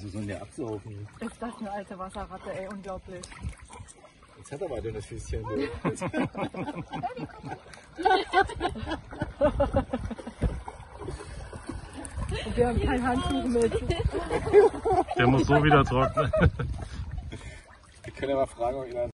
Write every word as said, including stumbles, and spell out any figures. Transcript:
Wieso sollen der absaufen? Ist das eine alte Wasserratte, ey, unglaublich. Jetzt hat er weiter das Füßchen. Und wir haben kein Handtuch mit. Der muss so wieder trocknen. Wir können ja mal fragen, ob jemand